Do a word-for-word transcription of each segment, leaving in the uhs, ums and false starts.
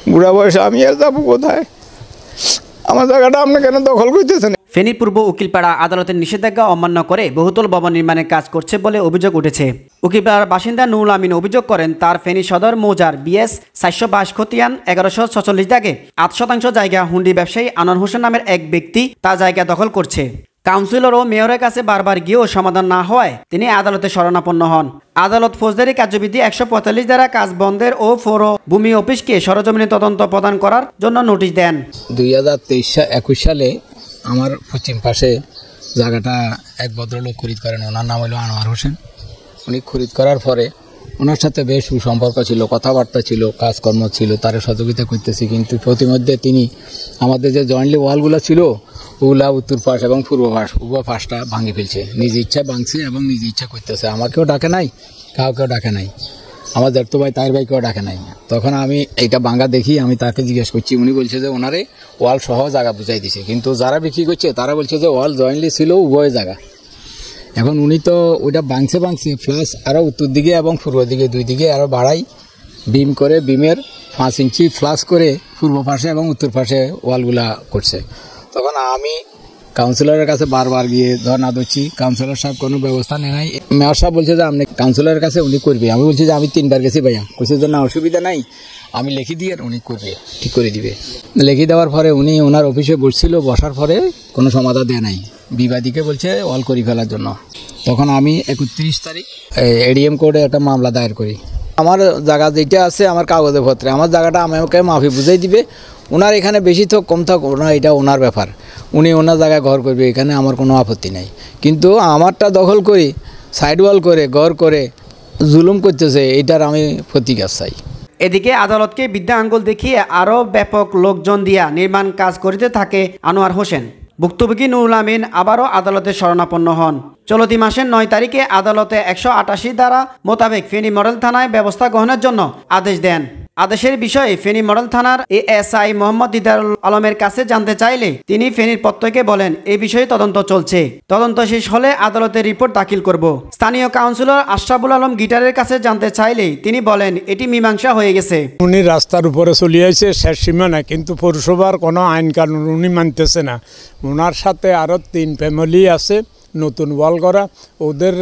বুড়া বয়সে আমি আর যাবো কোথায়? আমার জায়গাটা আপনি কেন দখল করতেছেন? ফেনীর পূর্ব উকিলপাড়া আদালতের নিষেধাজ্ঞা অমান্য করে বহুতল ভবন নির্মাণের কাজ করছে বলে অভিযোগ উঠেছে। উকিলপাড়ার বাসিন্দা নুরুল আমিন অভিযোগ করেন, তার ফেনী সদর মৌজার বিএস চারশো বাইশ খতিয়ান এগারোশো ছচল্লিশ দাগে আট শতাংশ জায়গা হুন্ডি ব্যবসায়ী আনোয়ার হোসেন নামের এক ব্যক্তি তার জায়গা দখল করছে। কাউন্সিলর ও মেয়রের কাছে বারবার গিয়েও সমাধান না হওয়ায় তিনি আদালতে শরণাপন্ন হন। আদালত ফৌজদারি কার্যবিধি একশো পঁয়তাল্লিশ দ্বারা কাজ বন্ধের ও পৌর ভূমি অফিসকে সরজমিনে তদন্ত প্রদান করার জন্য নোটিশ দেন। দুই হাজার তেইশ একুশ সালে আমার পশ্চিম পাশে জায়গাটা এক ভদ্রলোক খরিদ করেন, ওনার নাম হলো আনোয়ার হোসেন। উনি খরিদ করার পরে ওনার সাথে বেশ সুসম্পর্ক ছিল, কথাবার্তা ছিল, কাজকর্ম ছিল, তার সহযোগিতা করতেছি। কিন্তু প্রতিমধ্যে তিনি আমাদের যে জয়েন্টলি ওয়ালগুলো ছিল ওগুলা উত্তর পাশ এবং পূর্ব পাশ উভয় পাশটা ভাঙে ফেলছে, নিজ ইচ্ছা ভাঙছে এবং নিজ ইচ্ছা করতেছে। আমাকেও ডাকে নাই, কাউকেও ডাকে নাই, আমার দেখতো ভাই তার ভাইকেও ডাকে নাই। তখন আমি এইটা ভাঙা দেখি, আমি তাকে জিজ্ঞেস করছি, উনি বলছে যে ওনারে ওয়াল সহ জায়গা বুঝাই দিছে, কিন্তু যারা বিক্রি করছে তারা বলছে যে ওয়াল জয়েন্টলি ছিল উভয় জায়গা। এখন উনি তো ওইটা ভাঙছে ভাঙছে প্লাস আরও উত্তর দিকে এবং পূর্ব দিকে দুই দিকে আরও বাড়াই বিম করে, বিমের পাঁচ ইঞ্চি ফ্লাস করে পূর্ব পাশে এবং উত্তর পাশে ওয়ালগুলা করছে। তখন আমি কাউন্সিলরের কাছে বারবার গিয়ে ধর্ণা দিচ্ছি, কাউন্সিলর সাহেব কোনো ব্যবস্থা নেয় নাই। মেয়র সাহেব বলছে যে আপনি কাউন্সিলরের কাছে উনি করবে। আমি বলছি যে আমি তিনবার গেছি ভাইয়া, বলছে যে না অসুবিধা নাই, আমি লিখি দিয়ে উনি করবে, ঠিক করে দিবে। লিখি দেওয়ার পরে উনি ওনার অফিসে বসছিল, বসার পরে কোনো সমাধান দেয় নাই, বিবাদীকে বলছে অল করি ফেলার জন্য। তখন আমি একত্রিশ তারিখ এডিএম কোর্টে একটা মামলা দায়ের করি। আমার জায়গা যেটা আছে আমার কাগজে পত্রে আমার জায়গাটা আমাকে মাফি বুঝাই দিবে। ওনার এখানে বেশি থাক কম থাক ওনার এটা ওনার ব্যাপার, উনি ওনার জায়গায় ঘর করবে, এখানে আমার কোনো আপত্তি নাই। কিন্তু আমারটা দখল করি সাইড ওয়াল করে ঘর করে জুলুম করতেছে, এইটার আমি প্রতিকার চাই। এদিকে আদালতকে বিদ্যা আঙ্গুল দেখিয়ে আরও ব্যাপক লোকজন দিয়া নির্মাণ কাজ করিতে থাকে আনোয়ার হোসেন। ভুক্তভোগী নুরুল আমিন আবারও আদালতে শরণাপন্ন হন। চলতি মাসের নয় তারিখে আদালতে একশো আটাশি ধারা মোতাবেক ফেনী মডেল থানায় ব্যবস্থা গ্রহণের জন্য আদেশ দেন। আদেশের বিষয়ে ফেনী মডেল থানার এএসআই মোহাম্মদ দিদারুল আলমের কাছে জানতে চাইলে তিনি ফেনীর প্রত্যয়কে বলেন এই বিষয়ে তদন্ত চলছে, তদন্ত শেষ হলে আদালতে রিপোর্ট দাখিল করব। স্থানীয় কাউন্সিলর আশরাফুল আলম গিটারের কাছে জানতে চাইলে তিনি বলেন এটি মীমাংসা হয়ে গেছে। উনি রাস্তার উপরে চলে আসছে শেষ সীমানা, কিন্তু পৌরসভার কোনো আইন কানুন উনি মানতেছে না। ওনার সাথে আরও তিন ফ্যামিলি আছে নতুন ওয়াল করা, ওদের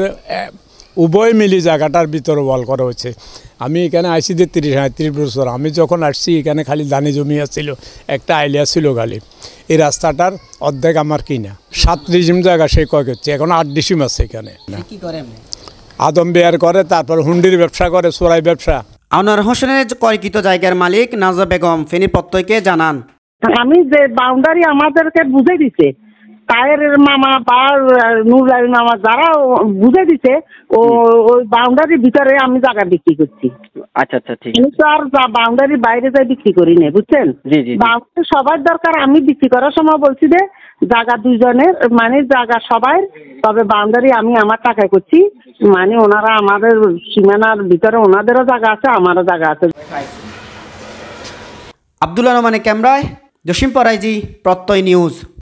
উভয় মিলি জায়গাটার ভিতরে ওয়াল করা হচ্ছে। আমি এখানে আইসি যে তিরিশ সাঁত্রিশ বছর, আমি যখন আসছি এখানে খালি ধানি জমি আসছিল, একটা আইলিয়া ছিল খালি। এই রাস্তাটার অর্ধেক আমার কিনা, সাত ডিসিম জায়গা সে কয় করছে, এখন আট ডিসিম আছে এখানে। আদম বেয়ার করে, তারপর হুন্ডির ব্যবসা করে, চোরাই ব্যবসা। আনোয়ার হোসেনের ক্রয়কৃত জায়গার মালিক নাজা বেগম ফেনীর প্রত্যয়কে জানান, আমি যে বাউন্ডারি আমাদেরকে বুঝে দিছে তায়ের মামা বা নুরুল মামা যারা বুঝে দিছে ও ওই বাউন্ডারির ভিতরে আমি জায়গা বিক্রি করছি। আচ্ছা আচ্ছা ঠিক আমি তো আর বাউন্ডারির বাইরে যাই বিক্রি করি না, বুঝছেন। বাউন্ডারি সবার দরকার, আমি বিক্রি করার সময় বলছি যে জায়গা দুইজনের, মানে জায়গা সবাই, তবে বাউন্ডারি আমি আমার টাকায় করছি, মানে ওনারা আমাদের সীমানার ভিতরে ওনাদেরও জায়গা আছে আমারও জায়গা আছে। আব্দুল্লাহ রহমানের ক্যামেরায় জসিম পরাইজি, প্রত্যয় নিউজ।